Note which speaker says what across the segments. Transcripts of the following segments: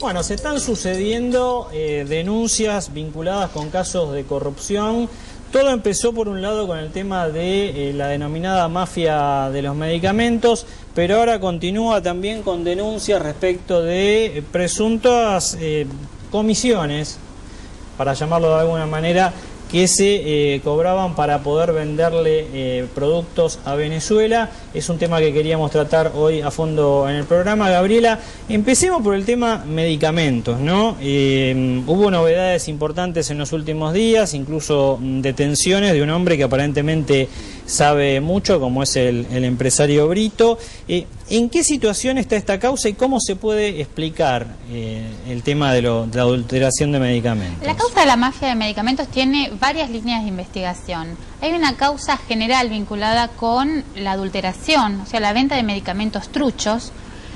Speaker 1: Bueno, se están sucediendo denuncias vinculadas con casos de corrupción. Todo empezó por un lado con el tema de la denominada mafia de los medicamentos, pero ahora continúa también con denuncias respecto de presuntas comisiones, para llamarlo de alguna manera, que se cobraban para poder venderle productos a Venezuela. Es un tema que queríamos tratar hoy a fondo en el programa. Gabriela, empecemos por el tema medicamentos, ¿no? Hubo novedades importantes en los últimos días, incluso detenciones de un hombre que aparentemente sabe mucho, como es el empresario Brito. ¿En qué situación está esta causa y cómo se puede explicar el tema de la adulteración de medicamentos?
Speaker 2: La causa de la mafia de medicamentos tiene varias líneas de investigación. Hay una causa general vinculada con la adulteración, o sea, la venta de medicamentos truchos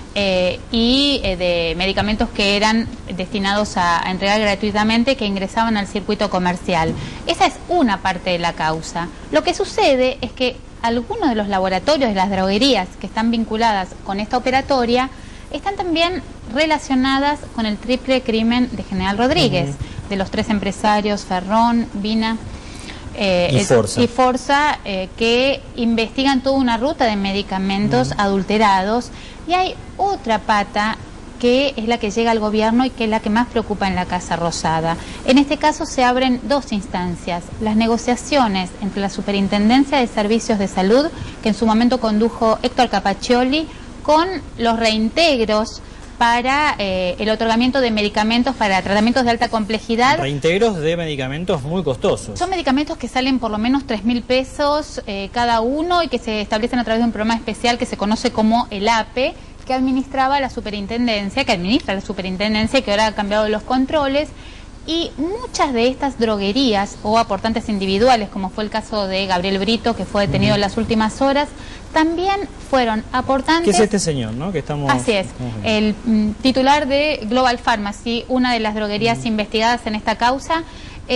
Speaker 2: y de medicamentos que eran destinados a entregar gratuitamente, que ingresaban al circuito comercial. Esa es una parte de la causa. Lo que sucede es que algunos de los laboratorios de las droguerías que están vinculadas con esta operatoria están también relacionadas con el triple crimen de General Rodríguez, de los tres empresarios, Ferrón, Vina y Forza, que investigan toda una ruta de medicamentos adulterados. Y hay otra pata que es la que llega al gobierno y que es la que más preocupa en la Casa Rosada. En este caso se abren dos instancias: las negociaciones entre la Superintendencia de Servicios de Salud, que en su momento condujo Héctor Capaccioli, con los reintegros para el otorgamiento de medicamentos para tratamientos de alta complejidad.
Speaker 1: Reintegros de medicamentos muy costosos.
Speaker 2: Son medicamentos que salen por lo menos 3.000 pesos cada uno y que se establecen a través de un programa especial que se conoce como el APE, que administra la superintendencia, y que ahora ha cambiado los controles. Y muchas de estas droguerías o aportantes individuales, como fue el caso de Gabriel Brito, que fue detenido en las últimas horas, también fueron aportantes.
Speaker 1: ¿Qué es este señor, no? Que estamos...
Speaker 2: Así es, el titular de Global Pharmacy, una de las droguerías investigadas en esta causa,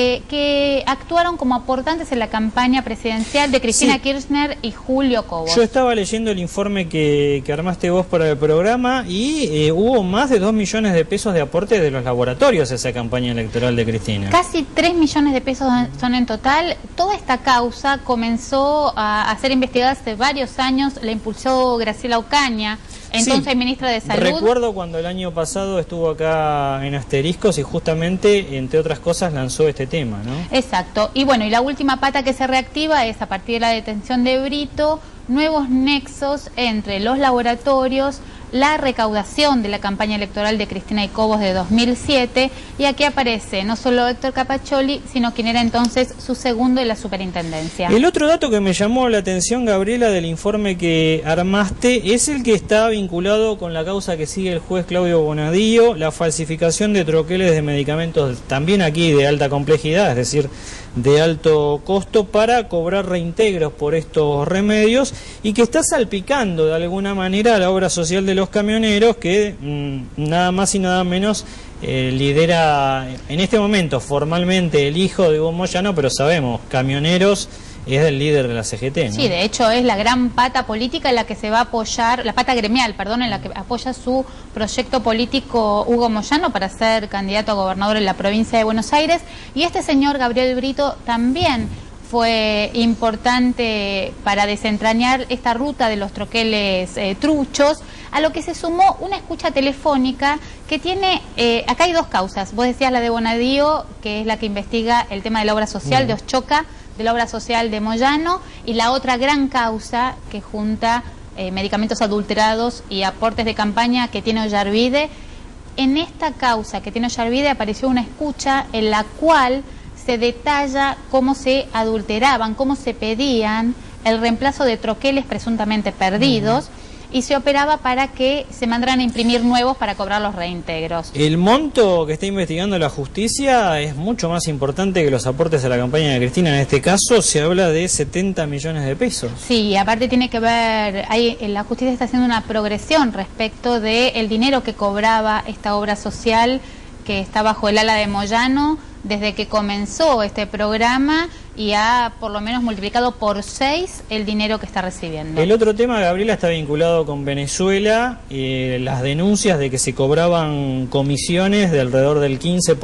Speaker 2: que actuaron como aportantes en la campaña presidencial de Cristina Kirchner y Julio Cobos.
Speaker 1: Yo estaba leyendo el informe que armaste vos para el programa y hubo más de 2 millones de pesos de aporte de los laboratorios a esa campaña electoral de Cristina.
Speaker 2: Casi 3 millones de pesos son en total. Toda esta causa comenzó a ser investigada hace varios años, la impulsó Graciela Ocaña, entonces ministra de Salud.
Speaker 1: Recuerdo cuando el año pasado estuvo acá en Asteriscos y justamente, entre otras cosas, lanzó este tema, ¿no? Exacto.
Speaker 2: Y bueno, y la última pata que se reactiva es, a partir de la detención de Brito, nuevos nexos entre los laboratorios, la recaudación de la campaña electoral de Cristina y Cobos de 2007, y aquí aparece no solo Héctor Capaccioli, sino quien era entonces su segundo en la superintendencia.
Speaker 1: El otro dato que me llamó la atención, Gabriela, del informe que armaste, es el que está vinculado con la causa que sigue el juez Claudio Bonadío, la falsificación de troqueles de medicamentos, también aquí de alta complejidad, es decir, de alto costo, para cobrar reintegros por estos remedios, y que está salpicando de alguna manera a la obra social de los camioneros, que nada más y nada menos lidera en este momento formalmente el hijo de Hugo Moyano, pero sabemos, Camioneros es el líder de la CGT, ¿no?
Speaker 2: Sí, de hecho es la gran pata política en la que se va a apoyar, la pata gremial, perdón, en la que apoya su proyecto político Hugo Moyano para ser candidato a gobernador en la provincia de Buenos Aires. Y este señor Gabriel Brito también fue importante para desentrañar esta ruta de los troqueles truchos, a lo que se sumó una escucha telefónica que tiene, acá hay dos causas. Vos decías la de Bonadío, que es la que investiga el tema de la obra social de Oschoca, de la obra social de Moyano, y la otra gran causa que junta medicamentos adulterados y aportes de campaña que tiene Ollarvide. En esta causa que tiene Ollarvide apareció una escucha en la cual se detalla cómo se adulteraban, cómo se pedían el reemplazo de troqueles presuntamente perdidos, y se operaba para que se mandaran a imprimir nuevos para cobrar los reintegros.
Speaker 1: El monto que está investigando la justicia es mucho más importante que los aportes a la campaña de Cristina. En este caso se habla de 70 millones de pesos.
Speaker 2: Sí, aparte tiene que ver, la justicia está haciendo una progresión respecto del dinero que cobraba esta obra social que está bajo el ala de Moyano desde que comenzó este programa, y ha por lo menos multiplicado por 6 el dinero que está recibiendo.
Speaker 1: El otro tema, Gabriela, está vinculado con Venezuela, las denuncias de que se cobraban comisiones de alrededor del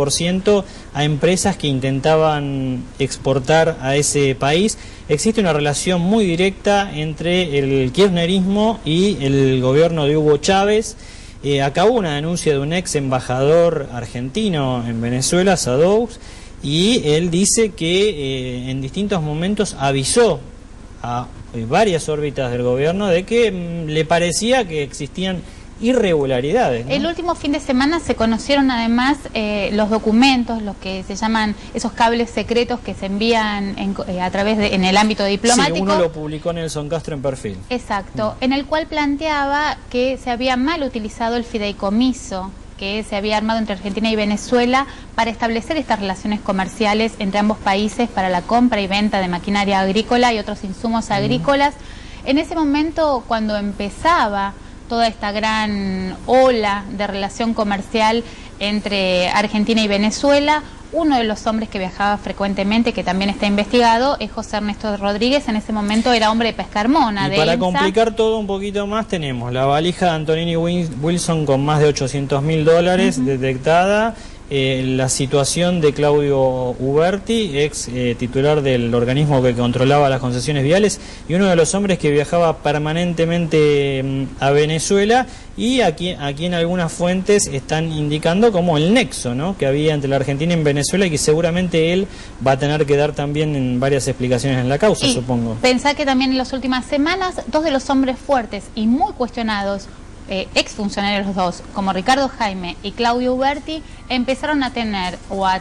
Speaker 1: 15% a empresas que intentaban exportar a ese país. Existe una relación muy directa entre el kirchnerismo y el gobierno de Hugo Chávez. Acá hubo una denuncia de un ex embajador argentino en Venezuela, Sadous, y él dice que en distintos momentos avisó a varias órbitas del gobierno de que le parecía que existían irregularidades, ¿no?
Speaker 2: El último fin de semana se conocieron además los documentos, los que se llaman esos cables secretos que se envían a través en el ámbito diplomático.
Speaker 1: Sí, uno lo publicó Nelson Castro en Perfil.
Speaker 2: Exacto, en el cual planteaba que se había mal utilizado el fideicomiso que se había armado entre Argentina y Venezuela para establecer estas relaciones comerciales entre ambos países para la compra y venta de maquinaria agrícola y otros insumos agrícolas. En ese momento, cuando empezaba toda esta gran ola de relación comercial entre Argentina y Venezuela, uno de los hombres que viajaba frecuentemente, que también está investigado, es José Ernesto Rodríguez. En ese momento era hombre de Pesca Carmona.
Speaker 1: Y para complicar todo un poquito más, tenemos la valija de Antonini Wilson con más de $800.000 detectada, la situación de Claudio Uberti, ex titular del organismo que controlaba las concesiones viales, y uno de los hombres que viajaba permanentemente a Venezuela, y aquí en algunas fuentes están indicando como el nexo, ¿no?, que había entre la Argentina y Venezuela, y que seguramente él va a tener que dar también en varias explicaciones en la causa, supongo.
Speaker 2: Pensá que también en las últimas semanas, dos de los hombres fuertes y muy cuestionados, exfuncionarios los dos, como Ricardo Jaime y Claudio Uberti, empezaron a tener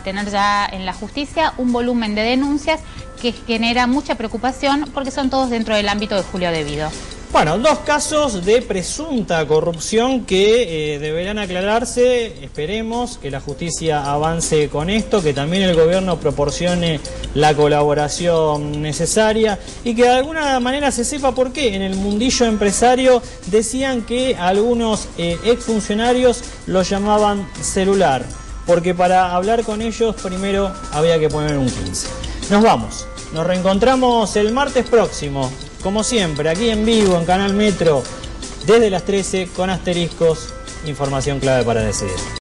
Speaker 2: ya en la justicia un volumen de denuncias que genera mucha preocupación porque son todos dentro del ámbito de Julio Devido.
Speaker 1: Bueno, dos casos de presunta corrupción que deberán aclararse. Esperemos que la justicia avance con esto, que también el gobierno proporcione la colaboración necesaria y que de alguna manera se sepa por qué en el mundillo empresario decían que algunos exfuncionarios lo llamaban celular, porque para hablar con ellos primero había que poner un 15. Nos vamos, nos reencontramos el martes próximo, como siempre, aquí en vivo, en Canal Metro, desde las 13, con asteriscos, información clave para decidir.